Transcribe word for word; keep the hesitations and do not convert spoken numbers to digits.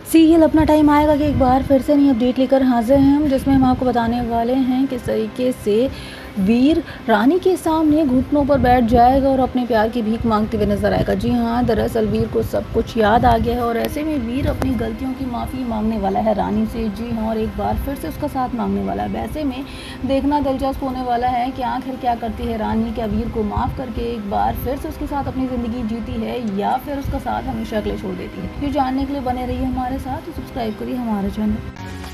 Serial अपना time आएगा कि एक बार फिर से नई अपडेट लेकर हाजिर हैं हम, जिसमें हम आपको बताने वाले हैं किस तरीके से वीर रानी के सामने घुटनों पर बैठ जाएगा और अपने प्यार की भीख मांगते हुए नजर आएगा। जी हाँ, दरअसल वीर को सब कुछ याद आ गया है और ऐसे में वीर अपनी गलतियों की माफ़ी मांगने वाला है रानी से। जी हाँ, और एक बार फिर से उसका साथ मांगने वाला है। वैसे में देखना दिलचस्प होने वाला है कि आखिर क्या करती है रानी। क्या वीर को माफ़ करके एक बार फिर से उसके साथ अपनी ज़िंदगी जीती है या फिर उसका साथ हमेशा के लिए छोड़ देती है। ये जानने के लिए बने रहिए हमारे साथ, सब्सक्राइब करिए हमारा चैनल।